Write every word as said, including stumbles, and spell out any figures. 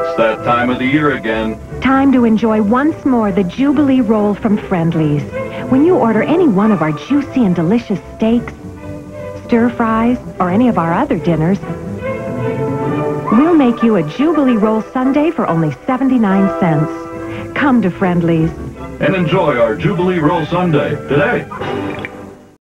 It's that time of the year again. Time to enjoy once more the Jubilee Roll from Friendly's. When you order any one of our juicy and delicious steaks, stir fries, or any of our other dinners, we'll make you a Jubilee Roll sundae for only seventy-nine cents. Come to Friendly's and enjoy our Jubilee Roll sundae today.